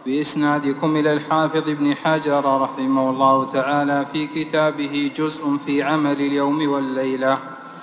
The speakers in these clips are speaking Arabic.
بإسنادكم إلى الحافظ ابن حجر رحمه الله تعالى في كتابه جزء في عمل اليوم والليلة.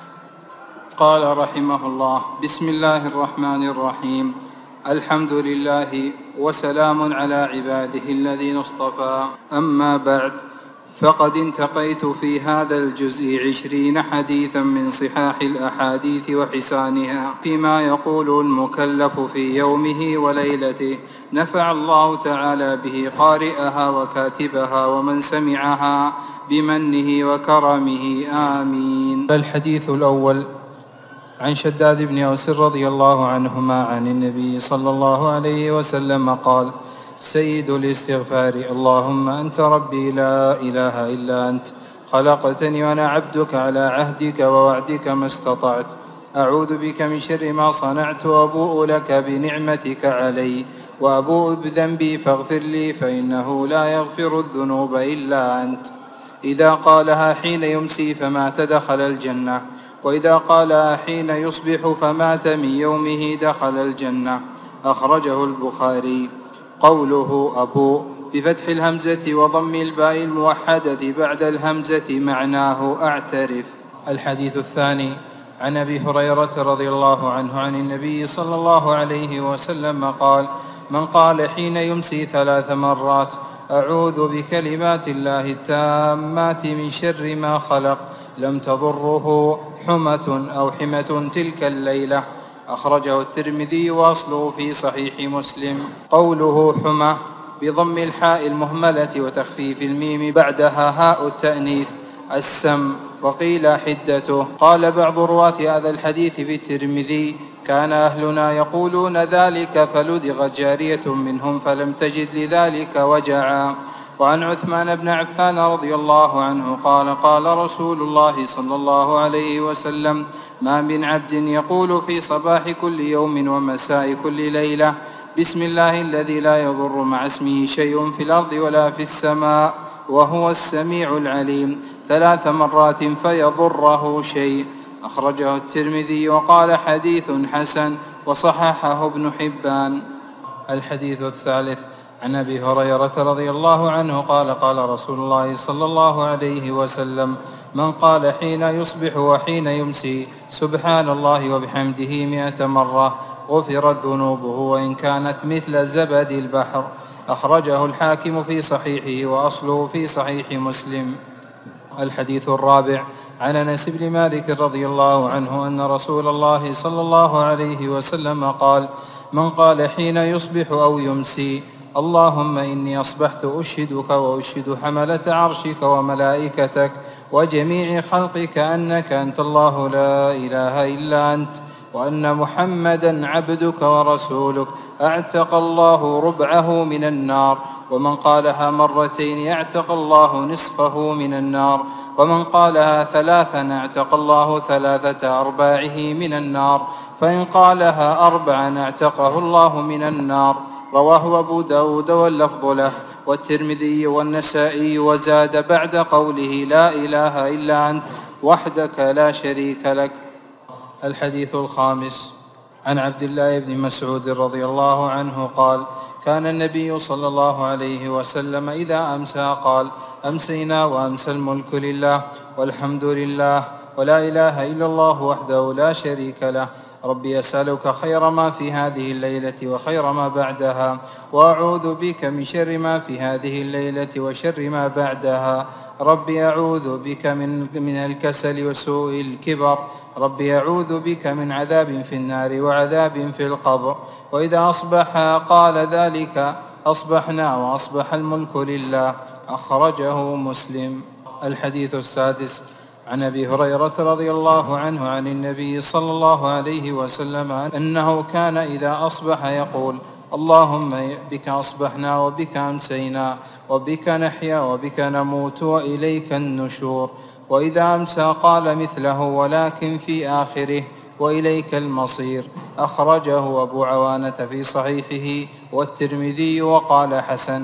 قال رحمه الله: بسم الله الرحمن الرحيم. الحمد لله وسلام على عباده الذين اصطفى. أما بعد، فقد انتقيت في هذا الجزء 20 حديثا من صحاح الأحاديث وحسانها فيما يقول المكلف في يومه وليلته، نفع الله تعالى به قارئها وكاتبها ومن سمعها بمنه وكرمه، آمين. الحديث الأول عن شداد بن أوس رضي الله عنهما عن النبي صلى الله عليه وسلم قال: سيد الاستغفار: اللهم أنت ربي لا إله إلا أنت، خلقتني وأنا عبدك على عهدك ووعدك ما استطعت، أعوذ بك من شر ما صنعت، وأبوء لك بنعمتك علي وأبوء بذنبي فاغفر لي، فإنه لا يغفر الذنوب إلا أنت. إذا قالها حين يمسي فمات دخل الجنة، وإذا قالها حين يصبح فمات من يومه دخل الجنة. أخرجه البخاري. قوله أبو بفتح الهمزة وضم الباء الموحدة بعد الهمزة معناه أعترف. الحديث الثاني عن أبي هريرة رضي الله عنه عن النبي صلى الله عليه وسلم قال: من قال حين يمسي 3 مرات: أعوذ بكلمات الله التامات من شر ما خلق، لم تضره حمة أو حمة تلك الليلة. أخرجه الترمذي وأصله في صحيح مسلم. قوله حمى بضم الحاء المهملة وتخفيف الميم بعدها هاء التأنيث السم، وقيل حدته. قال بعض رواة هذا الحديث في الترمذي: كان أهلنا يقولون ذلك فلدغت جارية منهم فلم تجد لذلك وجعا. وعن عثمان بن عفان رضي الله عنه قال: قال رسول الله صلى الله عليه وسلم: ما من عبد يقول في صباح كل يوم ومساء كل ليلة: بسم الله الذي لا يضر مع اسمه شيء في الأرض ولا في السماء وهو السميع العليم 3 مرات فيضره شيء. أخرجه الترمذي وقال: حديث حسن، وصححه ابن حبان. الحديث الثالث عن أبي هريرة رضي الله عنه قال: قال رسول الله صلى الله عليه وسلم: من قال حين يصبح وحين يمسي سبحان الله وبحمده 100 مرة غفرت ذنوبه وإن كانت مثل زبد البحر. أخرجه الحاكم في صحيحه وأصله في صحيح مسلم. الحديث الرابع عن أنس بن مالك رضي الله عنه أن رسول الله صلى الله عليه وسلم قال: من قال حين يصبح أو يمسي: اللهم إني أصبحت أشهدك وأشهد حملة عرشك وملائكتك وجميع خلقك أنك أنت الله لا إله إلا أنت، وأن محمدا عبدك ورسولك، أعتق الله ربعه من النار. ومن قالها 2 مرات اعتق الله نصفه من النار، ومن قالها 3 اعتق الله 3 أرباعه من النار، فإن قالها 4 اعتقه الله من النار. رواه أبو داود واللفظ له والترمذي والنسائي، وزاد بعد قوله لا إله إلا أنت وحدك لا شريك لك. الحديث الخامس عن عبد الله بن مسعود رضي الله عنه قال: كان النبي صلى الله عليه وسلم إذا أمسى قال: أمسينا وأمسى الملك لله والحمد لله ولا إله إلا الله وحده لا شريك له، ربي أسألك خير ما في هذه الليلة وخير ما بعدها، وأعوذ بك من شر ما في هذه الليلة وشر ما بعدها، ربي أعوذ بك من الكسل وسوء الكبر، ربي أعوذ بك من عذاب في النار وعذاب في القبر. وإذا أصبح قال ذلك: أصبحنا وأصبح الملك لله. أخرجه مسلم. الحديث السادس عن أبي هريرة رضي الله عنه عن النبي صلى الله عليه وسلم أنه كان إذا أصبح يقول: اللهم بك أصبحنا وبك أمسينا وبك نحيا وبك نموت وإليك النشور. وإذا أمسى قال مثله ولكن في آخره: وإليك المصير. أخرجه أبو عوانة في صحيحه والترمذي وقال حسن.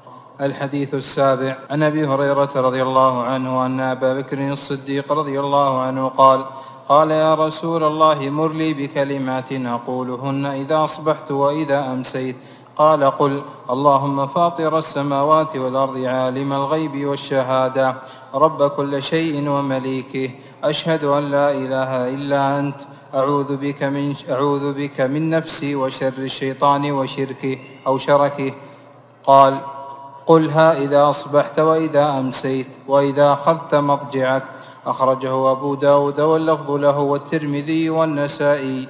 الحديث السابع عن أبي هريرة رضي الله عنه أن أبا بكر الصديق رضي الله عنه قال: يا رسول الله مر لي بكلمات أقولهن إذا أصبحت وإذا أمسيت. قال قل اللهم فاطر السماوات والأرض عالم الغيب والشهادة رب كل شيء ومليكه أشهد أن لا إله إلا أنت أعوذ بك من نفسي وشر الشيطان وشركه أو شركه. قال قلها إذا أصبحت وإذا أمسيت وإذا أخذت مضجعك. أخرجه أبو داود واللفظ له والترمذي والنسائي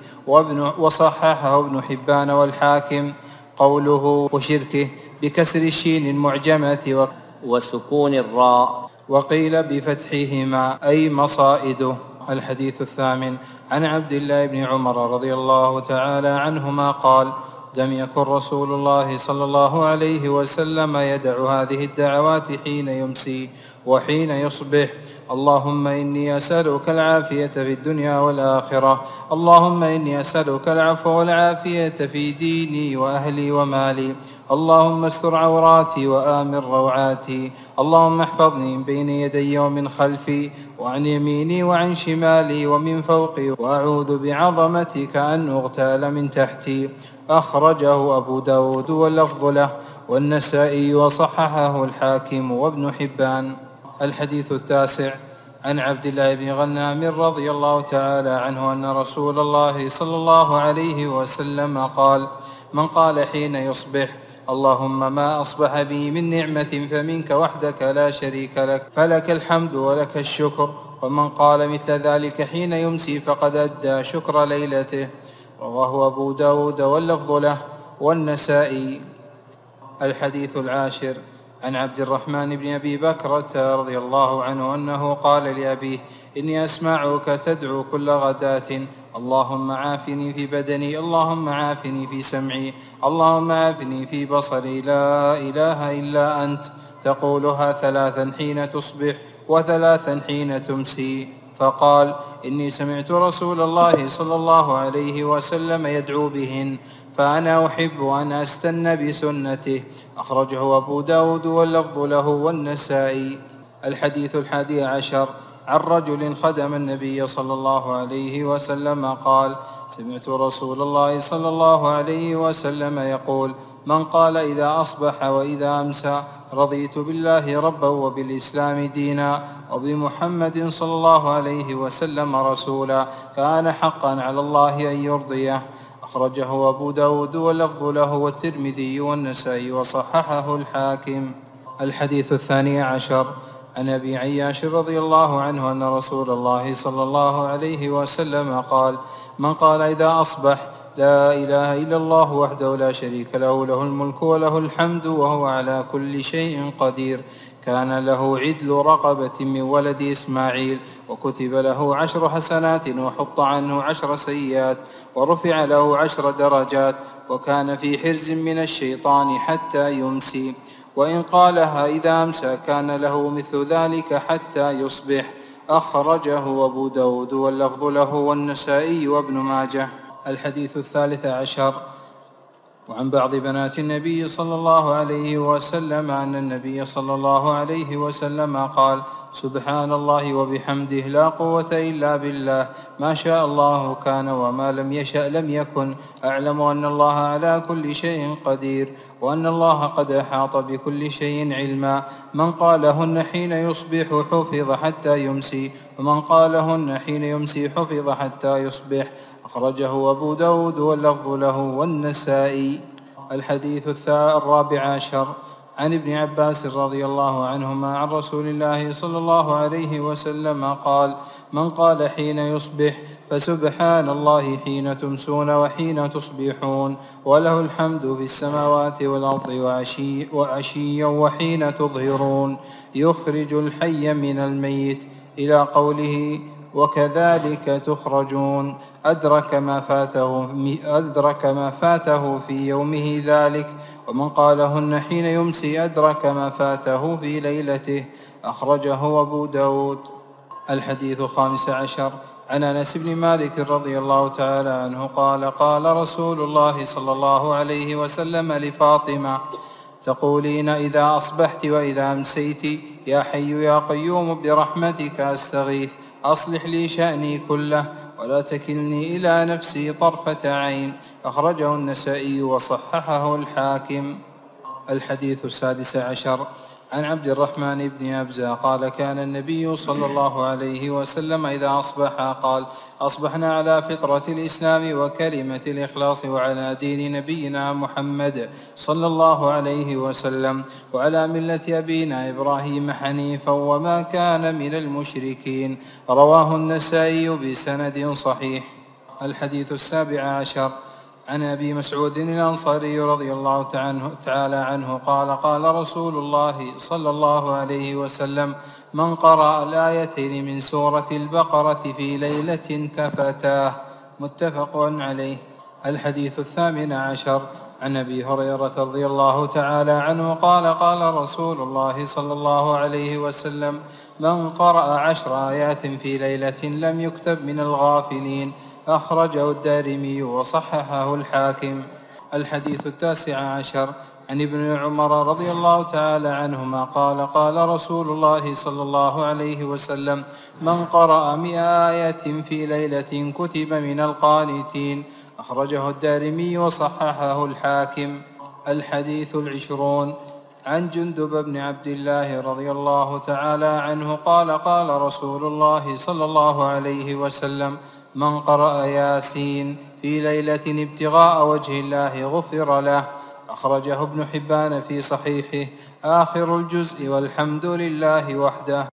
وصححه ابن حبان والحاكم. قوله وشركه بكسر الشين المعجمة وسكون الراء، وقيل بفتحهما أي مصائده. الحديث الثامن عن عبد الله بن عمر رضي الله تعالى عنهما قال لم يكن رسول الله صلى الله عليه وسلم يدع هذه الدعوات حين يمسي وحين يصبح: اللهم إني أسألك العافية في الدنيا والآخرة، اللهم إني أسألك العفو والعافية في ديني وأهلي ومالي، اللهم استر عوراتي وآمن روعاتي، اللهم احفظني من بين يدي ومن خلفي وعن يميني وعن شمالي ومن فوقي، وأعوذ بعظمتك أن أغتال من تحتي. أخرجه أبو داود واللفظ له والنسائي وصححه الحاكم وابن حبان. الحديث التاسع عن عبد الله بن غنام رضي الله تعالى عنه أن رسول الله صلى الله عليه وسلم قال: من قال حين يصبح: اللهم ما أصبح بي من نعمة فمنك وحدك لا شريك لك، فلك الحمد ولك الشكر. ومن قال مثل ذلك حين يمسي فقد أدى شكر ليلته. رواه أبو داود واللفظ له والنسائي. الحديث العاشر عن عبد الرحمن بن أبي بكرة رضي الله عنه أنه قال لأبيه: إني أسمعك تدعو كل غداة: اللهم عافني في بدني، اللهم عافني في سمعي، اللهم عافني في بصري، لا إله إلا أنت. تقولها 3 حين تصبح و3 حين تمسي. فقال: إني سمعت رسول الله صلى الله عليه وسلم يدعو بهن، فأنا أحب أن أستن بسنته. أخرجه أبو داود واللفظ له والنسائي. الحديث 11 عن رجل خدم النبي صلى الله عليه وسلم قال: سمعت رسول الله صلى الله عليه وسلم يقول: من قال إذا أصبح وإذا أمسى: رضيت بالله ربا وبالإسلام دينا وبمحمد صلى الله عليه وسلم رسولا، كان حقا على الله أن يرضيه. أخرجه أبو داود واللفظ له والترمذي والنسائي وصححه الحاكم. الحديث 12 عن أبي عياش رضي الله عنه أن رسول الله صلى الله عليه وسلم قال: من قال إذا أصبح: لا إله إلا الله وحده لا شريك له، له الملك وله الحمد وهو على كل شيء قدير، كان له عدل رقبة من ولد إسماعيل، وكتب له 10 حسنات وحط عنه 10 سيئات، ورفع له 10 درجات، وكان في حرز من الشيطان حتى يمسي. وإن قالها إذا أمسى كان له مثل ذلك حتى يصبح. أخرجه أبو داود واللفظ له والنسائي وابن ماجه. الحديث 13 وعن بعض بنات النبي صلى الله عليه وسلم أن النبي صلى الله عليه وسلم قال: سبحان الله وبحمده، لا قوة إلا بالله، ما شاء الله كان وما لم يشأ لم يكن، أعلم أن الله على كل شيء قدير، وأن الله قد أحاط بكل شيء علما. من قالهن حين يصبح حفظ حتى يمسي، ومن قالهن حين يمسي حفظ حتى يصبح. أخرجه أبو داود واللفظ له والنسائي. الحديث 14 عن ابن عباس رضي الله عنهما عن رسول الله صلى الله عليه وسلم قال: من قال حين يصبح: فسبحان الله حين تمسون وحين تصبحون، وله الحمد في السماوات والأرض وعشيا وحين تظهرون، يخرج الحي من الميت، إلى قوله: وكذلك تخرجون، أدرك ما فاته في يومه ذلك. ومن قالهن حين يمسي أدرك ما فاته في ليلته. أخرجه أبو داود. الحديث 15 عن أنس بن مالك رضي الله تعالى عنه قال: قال رسول الله صلى الله عليه وسلم لفاطمة: تقولين إذا أصبحت وإذا أمسيت: يا حي يا قيوم برحمتك أستغيث، أصلح لي شأني كله، ولا تكلني إلى نفسي طرفة عين. أخرجه النسائي وصححه الحاكم. الحديث 16 عن عبد الرحمن بن أبزة قال كان النبي صلى الله عليه وسلم إذا أصبح قال أصبحنا على فطرة الإسلام وكلمة الإخلاص وعلى دين نبينا محمد صلى الله عليه وسلم وعلى ملة أبينا إبراهيم حنيفا وما كان من المشركين. رواه النسائي بسند صحيح. الحديث 17 عن أبي مسعود الأنصاري رضي الله تعالى عنه قال قال رسول الله صلى الله عليه وسلم من قرأ الآيتين من سورة البقرة في ليلة كفتاه. متفق عليه. الحديث 18 عن أبي هريرة رضي الله تعالى عنه قال قال رسول الله صلى الله عليه وسلم من قرأ 10 آيات في ليلة لم يكتب من الغافلين. أخرجه الدارمي وصححه الحاكم. الحديث 19 عن ابن عمر رضي الله تعالى عنهما قال قال رسول الله صلى الله عليه وسلم من قرأ 100 آية في ليلة كتب من القانتين. أخرجه الدارمي وصححه الحاكم. الحديث 20 عن جندب بن عبد الله رضي الله تعالى عنه قال قال رسول الله صلى الله عليه وسلم من قرأ ياسين في ليلة ابتغاء وجه الله غفر له. أخرجه ابن حبان في صحيحه. آخر الجزء والحمد لله وحده.